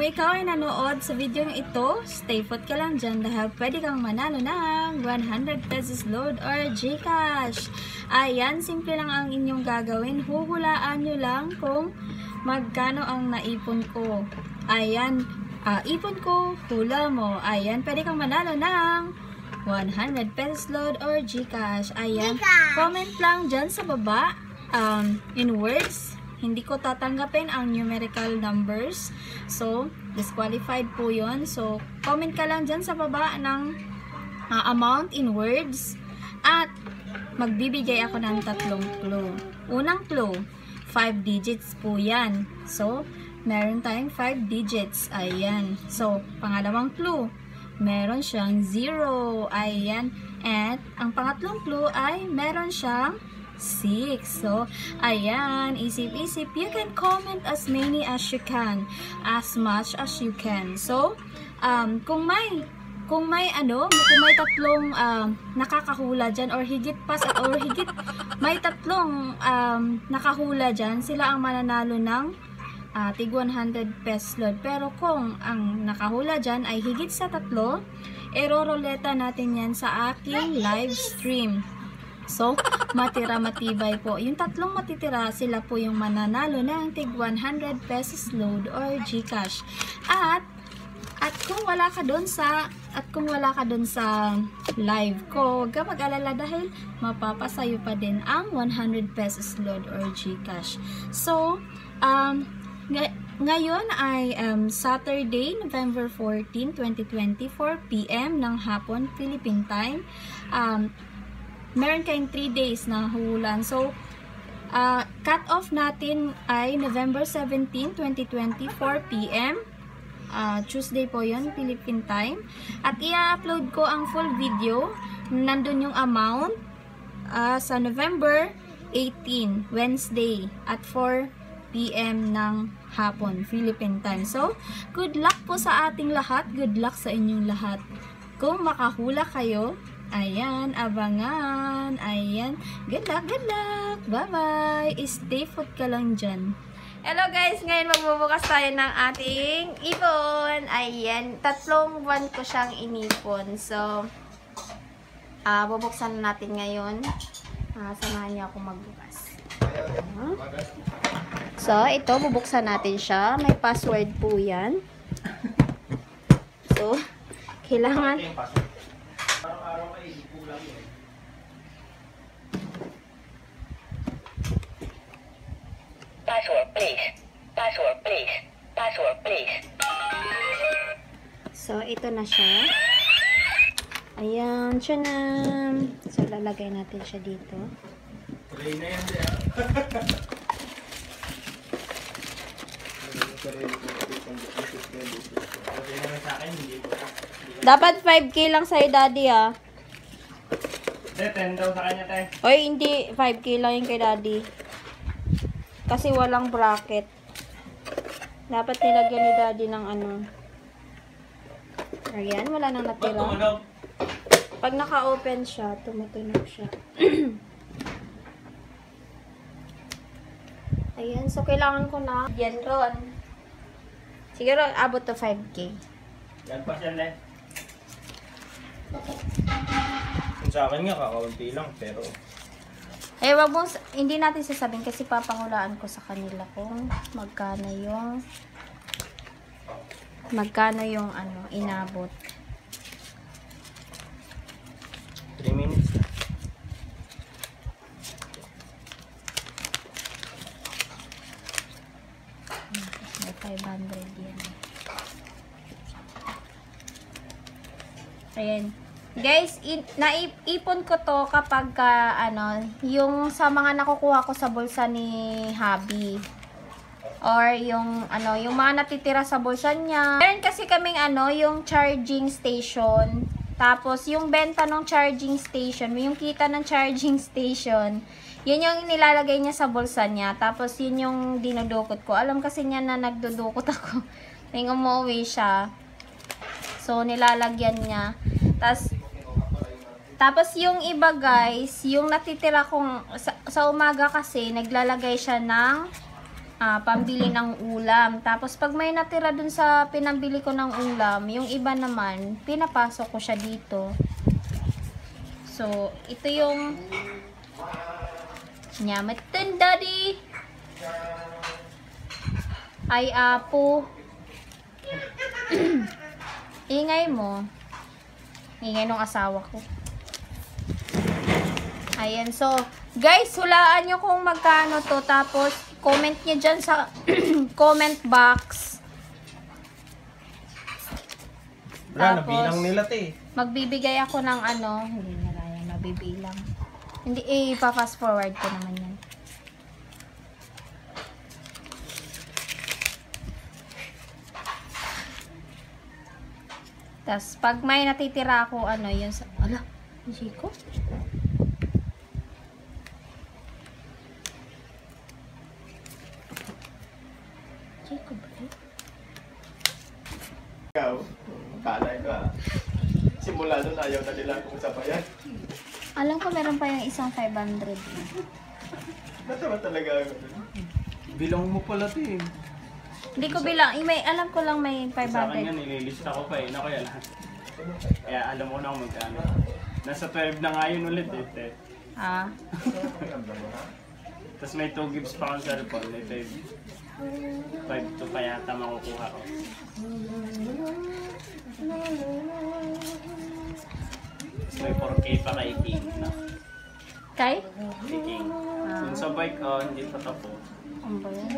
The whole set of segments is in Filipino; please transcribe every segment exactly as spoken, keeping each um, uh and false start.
kung ikaw ay nanood sa video ito, stay put ka lang dyan dahil pwede kang manalo ng one hundred pesos load or GCash. Ayan, simple lang ang inyong gagawin. Huhulaan nyo lang kung magkano ang naipon ko. Ayan, uh, ipon ko, hula mo. Ayan, pwede kang manalo ng one hundred pesos load or GCash. Ayan, comment lang dyan sa baba um, in words. Hindi ko tatanggapin ang numerical numbers. So, disqualified po yun. So, comment ka lang dyan sa baba ng uh, amount in words. At, magbibigay ako ng tatlong clue. Unang clue, five digits po yan. So, meron tayong five digits. Ayan. So, pangalawang clue, meron siyang zero. Ayan. At, ang pangatlong clue ay meron siyang six. So, ayan, isip-isip. You can comment as many as you can. As much as you can. So, um, kung may kung may ano, kung may tatlong um, nakakahula dyan or higit pa or higit may tatlong um, nakahula dyan, sila ang mananalo ng uh, tig one hundred pesos load. Pero kung ang nakahula dyan ay higit sa tatlo, eroroleta natin yan sa aking live stream. So, matira matibay po. Yung tatlong matitira, sila po yung mananalo ng tig one hundred pesos load or GCash. At, at kung wala ka doon sa, at kung wala ka doon sa live ko, huwag ka mag-alala dahil mapapasayo pa din ang one hundred pesos load or GCash. So, um, ngay ngayon ay um, Saturday, November fourteen, twenty twenty, four p m ng hapon, Philippine time. Um, meron kayong three days na hulan. So, uh, cut off natin ay November seventeen, twenty twenty, four p m Uh, Tuesday po yun, Philippine time. At i-upload ko ang full video. Nandun yung amount uh, sa November eighteen, Wednesday, at four p m ng hapon, Philippine time. So, good luck po sa ating lahat. Good luck sa inyong lahat. Kung makahula kayo, ayan, abangan. Ayan. Good luck, good luck. Bye-bye. Stay put ka lang dyan. Hello guys, ngayon magbubukas tayo ng ating ipon. Ayan, tatlong buwan ko siyang inipon. So, uh, bubuksan natin ngayon. Uh, samahan niyo ako magbukas. Uh. So, ito, bubuksan natin siya. May password po yan. So, kailangan... Password please. Password please. Password please. So, ito na siya. Ayan, siya na. So, lalagay natin siya dito. Play na yan, diya. Dapat five K lang sa'yo, daddy, ah. Hindi, ten daw sa kanya, te. Oy, hindi. five K lang yung kay daddy. Kasi walang bracket. Dapat nilagyan ni daddy ng ano. Ayan, wala nang natira. Pag naka-open siya, tumutunog siya. Ayan, so kailangan ko na yan ron. Siguro abot to five K. Yan pa siya, ne. Sa akin nga, kakaunti lang, pero... Eh, wag mong, hindi natin sasabihin kasi papangulaan ko sa kanila kung magkano yung magkano yung ano, inabot. three minutes. May five hundred yan. Ayan. Guys, naipon ko to kapag ka, ano, yung sa mga nakukuha ko sa bulsa ni hubby. Or yung, ano, yung mga natitira sa bulsa niya. Meron kasi kaming, ano, yung charging station. Tapos, yung benta ng charging station, yung kita ng charging station, yun yung nilalagay niya sa bulsa niya. Tapos, yun yung dinudukot ko. Alam kasi niya na nagdudukot ako. Nang umuwi siya. So, nilalagyan niya. Tapos, Tapos yung iba guys, yung natitira kong sa, sa umaga kasi naglalagay siya ng ah, pambili ng ulam. Tapos, pag may natira dun sa pinambili ko ng ulam, yung iba naman, pinapasok ko siya dito. So, ito yung Nyamatan, Daddy! Ay, apo. Ingay mo. Ingay nung asawa ko. Ayan, so, guys, hulaan nyo kung magkano to. Tapos, comment nyo dyan sa comment box. Wala, Tapos, nabilang nila te. magbibigay ako ng ano, hindi nila yan mabibilang. Hindi, eh, pa-fast forward ko naman yan. Tapos, pag may natitira ako, ano, yun sa, ala, Chico? Chico ba yun? Ikaw, kalay ka. Simula nun ayaw na nila kung sabayan. Alam ko meron pa yung isang five hundred. Natawa talaga ako. Bilang mo pala te. Hindi ko bilang, eh, may, alam ko lang may five Sa akin hundred. nga, nililista ko pa eh. Naku yan. Kaya alam mo na kung magkano. Nasa twelve na nga yun ulit eh. te. Ah. Tapos may two gigs pa akong cellphone. May five. five to pa yata makukuha ko. May four K pa kay King na. Kay? Kay King. Ah. Yung sa bike, oh, hindi pa tapos. Ano ba yan?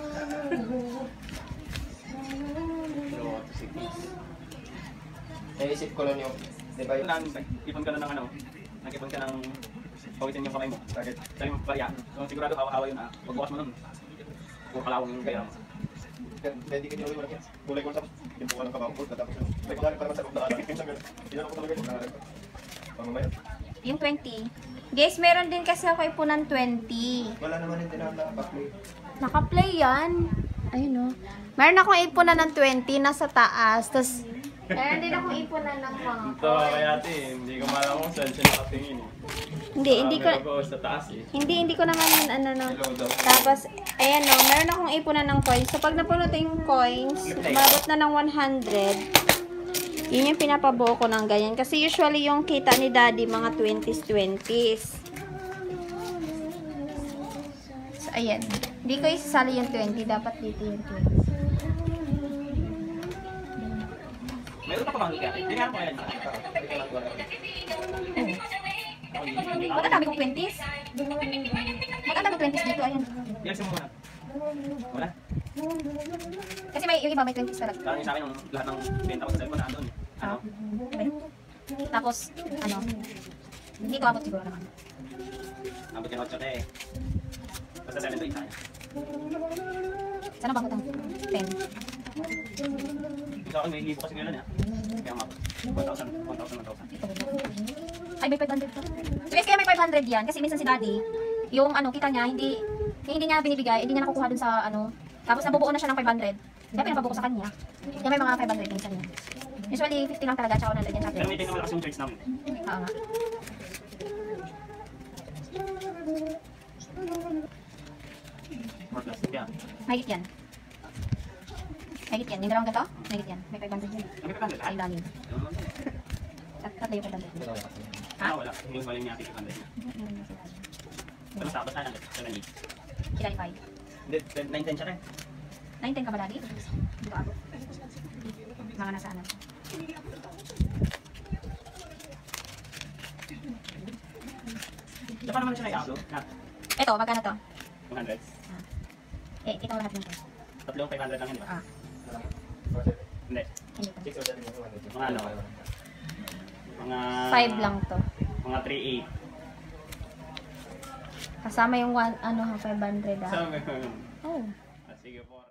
Pero si King. Naisip ko lang yung, di ba yung Kailangan, ipon ka na ng ano, nag-ipon ka ng pawisin yung kamay mo. target? Sabi mo, pariya. So, sigurado hawa-hawa yun ah. Pagbukas mo nun, puro kalawang yung gaya mo. Hindi ka nyo ulit yan. Gulay ko tapos, yung buka ng kabangkot, tapos yung, may kumarin pa naman sa loob na alam. Tinanong ko talaga yung naharap ko. Pamamaya. Yung twenty. Guys, meron din kasi ako ipunan twenty. Wala naman yung tinanong na backplay. Naka-play yan. Ayun o. Meron akong ipunan ng twenty nasa taas. Tapos, meron din akong ipunan ng mga Ito kaya ate, hindi ko malam kung saan siya nakatingin eh. Hindi, hindi ko, May babawas sa taas eh. hindi, hindi ko naman yun, ano, no. Hello daw. Tapos, ayan o, meron akong ipunan ng coins. So, pag napuno yung coins, umabot na ng one hundred. Yun yung pinapabuo ko ng ganyan. Kasi usually yung kita ni daddy, mga twenties, twenties. So, ayan. Hindi ko isasali yung twenty. Dapat dito yung twenty. Meron pa pa bang kaya? Hindi nga po kaya nila. Ba't ang dami kong twenties? Ba't ang dami kong twenties dito? Ayan. Ilan mo muna? Wala. Kasi may, yung iba may twenties talaga. Parang yung sa akin, yung lahat ng benta ko sa cellphone na andun. Ano? Okay. Tapos, ano, hindi ko abot siguro naman. Abot yung otso eh. Basta seven to eight tayo. Sana ba ang ten? Sa akin, may libo kasi ngayon eh. Kaya nga, one thousand, one thousand, one thousand. Ay, may five hundred to. So guys, kaya may five hundred yan. Kasi minsan si daddy, yung ano, kita niya, hindi, hindi niya binibigay, hindi niya nakukuha dun sa ano. Tapos nabubuo na siya ng five hundred. Kaya pinapabuo ko sa kanya. Kaya may mga five hundred minsan niya. Usually, fifty lang talaga, tsaka one hundred yan sa Pero may tingnan mo kasi yung church namin. Oo nga. More plastic yan. Mahigit yan. Mahigit yan. Yung dalawang gato, mahigit yan. May five hundred yan. Ang five hundred Ay, ah? dami. Tat- Tatlo yung five hundred. Ah, wala. Hindi ko alam niya five hundred niya. Pero sa basta lang, seven eight. Kila ni five. Hindi, nine ten siya rin. nine ten ka ba daddy? Hindi ko abot. Mga nasa ano. So, paano naman siya na-i-upload? Na, Ito, magkano to? one hundred. Eh, ito lahat nito. Tatlong five hundred lang yun, di ba? Ah, Hindi. hindi to. six or seven yung one. Mga ano? Mga... five lang to. Mga three eight. Kasama yung one, ano ha, five hundred ah. So, Oh. ah, sige po.